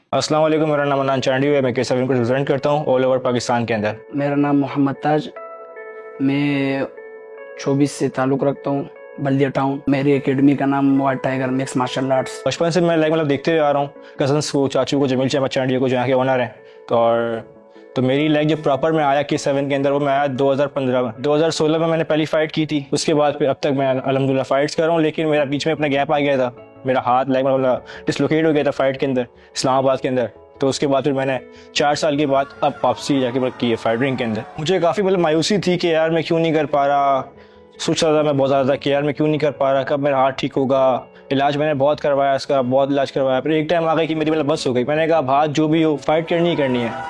अस्सलाम वालेकुम, मेरा नाम अनान चांडी है। मैं के7 को रिप्रेजेंट करता हूँ ऑल ओवर पाकिस्तान के अंदर। मेरा नाम मोहम्मद ताज, मैं 24 से ताल्लुक़ रखता हूँ, बल्दिया टाउन। मेरी एकेडमी का नाम white tiger mix martial arts. बचपन से मैं मतलब देखते हुए आ रहा हूँ, कजन्स को, चाचू को, जमील अहमद चांडी को, जो यहाँ के ओनर हैं। तो मेरी जो प्रॉपर में आया के7 के अंदर, वो मैं आया 2015 में। 2016 में मैंने पहली फ़ाइट की थी। उसके बाद फिर अब तक मैं अल्हम्दुलिल्लाह फ़ाइट्स कर रहा हूँ। लेकिन मेरा बीच में अपना गैप आ गया था, मेरा हाथ मतलब डिसलोकेट हो गया था फ़ाइट के अंदर, इस्लामाबाद के अंदर। तो उसके बाद फिर मैंने 4 साल के बाद अब वापसी जाके की है फाइट रिंग के अंदर। मुझे काफ़ी मायूसी थी कि यार मैं क्यों नहीं कर पा रहा। सोच रहा था मैं बहुत ज़्यादा कि यार मैं क्यों नहीं कर पा रहा, कब मेरा हाथ ठीक होगा। इलाज मैंने बहुत करवाया, इसका बहुत इलाज करवाया। फिर एक टाइम आ गई कि मेरी बस हो गई। मैंने कहा अब हाथ जो भी हो, फाइट करनी ही करनी है।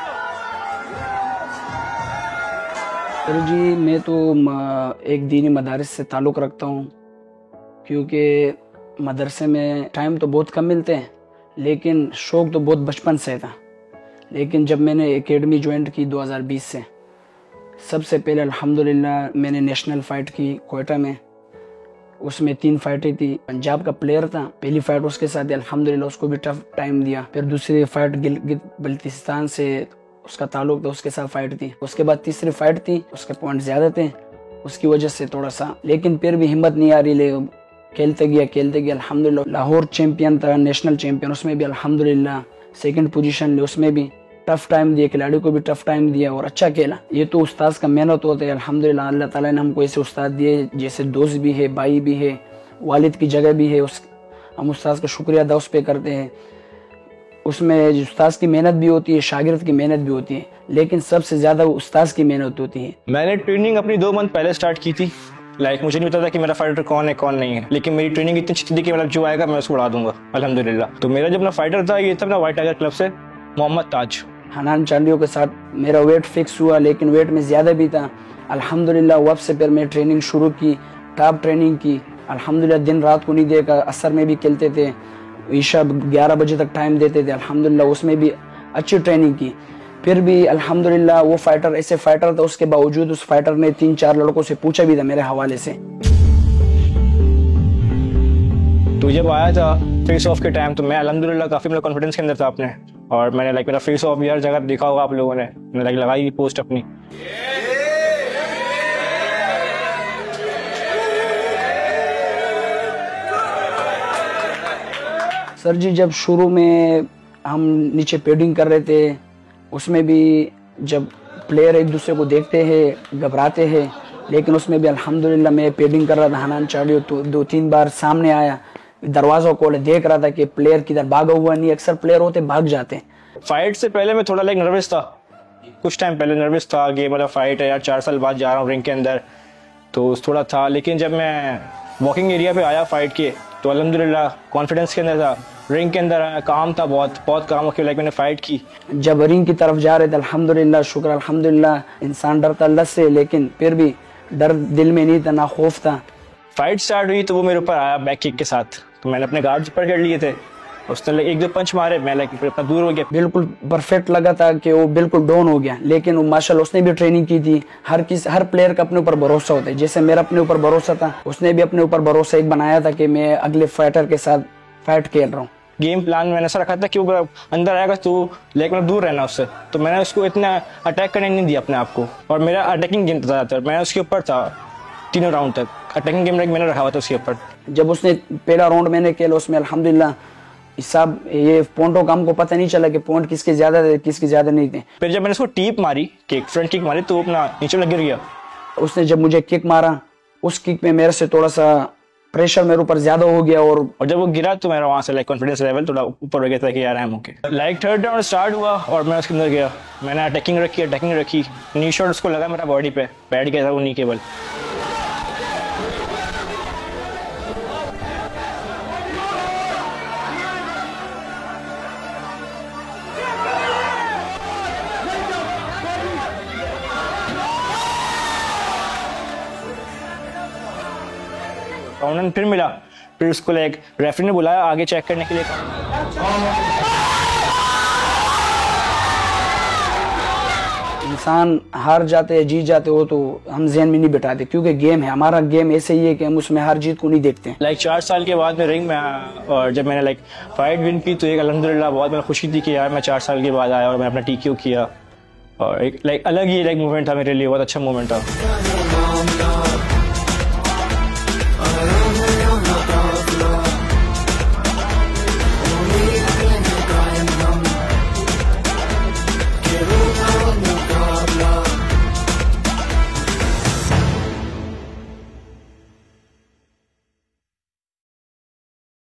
सर जी, मैं तो एक दीनी मदारिस से ताल्लुक़ रखता हूँ, क्योंकि मदरसे में टाइम तो बहुत कम मिलते हैं, लेकिन शौक़ तो बहुत बचपन से था। लेकिन जब मैंने एकेडमी ज्वाइन की 2020 से, सबसे पहले अल्हम्दुलिल्लाह मैंने नेशनल फ़ाइट की कोयटा में। उसमें 3 फाइटें थी। पंजाब का प्लेयर था, पहली फ़ाइट उसके साथ अल्हम्दुलिल्लाह उसको भी टफ टाइम दिया। फिर दूसरी फ़ाइट गिलगित बल्तिस्तान से उसका ताल्लुक़ था, उसके साथ फ़ाइट थी। उसके बाद तीसरी फ़ाइट थी, उसके पॉइंट ज़्यादा थे, उसकी वजह से थोड़ा सा, लेकिन फिर भी हिम्मत नहीं आ रही। ले खेलते गया अल्हम्दुलिल्लाह। लाहौर चैम्पियन था, नेशनल चैम्पियन, उसमें भी अल्हम्दुलिल्लाह सेकंड पोजीशन ले। उसमें भी टफ टाइम दिया, खिलाड़ी को भी टफ टाइम दिया और अच्छा खेला। ये तो उस्ताद का मेहनत होता है। अल्हम्दुलिल्लाह अल्लाह ताला ने हमको ऐसे उस्ताद दिए, जैसे दोस्त भी है, भाई भी है, वालिद की जगह भी है। हम उस्ताद का शुक्रिया अदा उस पर करते हैं। उसमें उस्ताद की मेहनत भी होती है, शागिर्द की मेहनत भी होती है, लेकिन सबसे ज़्यादा उस्ताद की मेहनत होती है। मैंने ट्रेनिंग अपनी 2 मंथ पहले स्टार्ट की थी। मुझे नहीं पता था कि मेरा फाइटर कौन है कौन नहीं है, लेकिन मेरी ट्रेनिंग इतनी अच्छी थी कि जो आएगा मैं उसको उड़ा दूंगा अल्हम्दुलिल्लाह। तो मेरा जो अपना फाइटर था, ये था अपना वाइट टाइगर क्लब से मोहम्मद ताज। हनान चांडियों के साथ मेरा वेट फिक्स हुआ, लेकिन वेट में ज़्यादा भी था। अल्हम्दुलिल्लाह वब से फिर मैं ट्रेनिंग शुरू की, टॉप ट्रेनिंग की। अल्हम्दुलिल्लाह दिन रात को नहीं देखा, असर में भी खेलते थे, ईशा 11 बजे तक टाइम देते थे। अल्हम्दुलिल्लाह उसमें भी अच्छी ट्रेनिंग की। फिर भी अल्हम्दुलिल्लाह वो फाइटर ऐसे फाइटर था, उसके बावजूद उस फाइटर ने 3-4 लड़कों से पूछा भी था मेरे हवाले से। तो जब आया था फेस ऑफ के टाइम, तो मैं अल्हम्दुलिल्लाह काफ़ी मेरा कॉन्फिडेंस के अंदर था अपने। और मैंने मेरा फेस ऑफ भी हर जगह देखा होगा आप लोगों ने, मैंने लगाई पोस्ट अपनी। सर जी, जब शुरू में हम नीचे पेडिंग कर रहे थे, उसमें भी जब प्लेयर एक दूसरे को देखते हैं घबराते हैं, लेकिन उसमें भी अल्हम्दुलिल्लाह मैं पेडिंग कर रहा था। हनान चांडियो तो 2-3 बार सामने आया, दरवाज़ा खोले, देख रहा था कि प्लेयर किधर भागा हुआ नहीं। अक्सर प्लेयर होते भाग जाते हैं। फाइट से पहले मैं थोड़ा नर्वस था, कुछ टाइम पहले नर्वस था कि फाइट है यार, 4 साल बाद जा रहा हूँ रिंग के अंदर, तो थोड़ा था। लेकिन जब मैं वॉकिंग एरिया पे आया फाइट के, तो अल्हम्दुलिल्लाह कॉन्फिडेंस के अंदर था। रिंग के अंदर आया, काम था, बहुत काम हो गया। मैंने फाइट की। जब रिंग की तरफ जा रहे थे, अल्हम्दुलिल्लाह शुक्र अल्हम्दुलिल्लाह, इंसान डरता अल्लाह से, लेकिन फिर भी डर दिल में नहीं था, ना खौफ था। फाइट स्टार्ट हुई तो वो मेरे ऊपर आया बैक किक के साथ, तो मैंने अपने गार्ड्स ऊपर कर लिए थे। उसने 1-2 पंच मारे, मैं फिर अपना दूर हो गया। बिल्कुल परफेक्ट लगा था कि वो बिल्कुल डाउन हो गया, लेकिन वो माशाल्लाह उसने भी ट्रेनिंग की थी। हर प्लेयर का अपने ऊपर भरोसा होता है। जैसे मेरा अपने ऊपर भरोसा था, उसने भी अपने ऊपर भरोसा एक बनाया था कि मैं अगले फाइटर के साथ फाइट खेल रहा हूँ। गेम प्लान मैंने ऐसा रखा था कि वो अंदर आएगा तो दूर रहना उससे, तो मैंने उसको इतना अटैक करने नहीं दिया अपने आप को। और मेरा अटैकिंग गेम था ज़्यादातर, मैं उसके ऊपर था 3 राउंड तक। अटैकिंग गेम मैंने रखा हुआ था उसके ऊपर। जब उसने पहला राउंड मैंने खेला, उसमें अल्हम्दुलिल्लाह हिसाब ये पॉइंटों का हमको पता नहीं चला कि पॉइंट किसके ज्यादा थे किसके ज्यादा नहीं थे। फिर जब मैंने उसको टीप मारी, फ्रंट किक मारी, तो अपना नीचे गिर गया। उसने जब मुझे किक मारा, उस किक में मेरे से थोड़ा सा प्रेशर मेरे ऊपर ज्यादा हो गया, और जब वो गिरा तो मेरा वहाँ से कॉन्फिडेंस लेवल थोड़ा ऊपर हो गया था कि यार हम ओके। थर्ड राउंड स्टार्ट हुआ और मैं उसके अंदर गया। मैंने अटैकिंग रखी, नी शॉट उसको लगा मेरा बॉडी पे, बैठ गया था वो नी केबल। राउंड फिर मिला, फिर उसको रेफरी ने बुलाया आगे चेक करने के लिए। इंसान हार जाते या जीत जाते हो तो हम जहन में नहीं बिठाते, क्योंकि गेम है, हमारा गेम ऐसे ही है कि हम उसमें हार जीत को नहीं देखते हैं। लाइक 4 साल के बाद मैं रिंग में आया और जब मैंने लाइक फाइट विन की तो एक अल्हम्दुलिल्लाह बहुत मैं खुशी थी कि यार मैं 4 साल के बाद आया और मैं अपना TKO किया, और एक लाइक अलग ही लाइक मोमेंट था मेरे लिए, बहुत अच्छा मोमेंट था।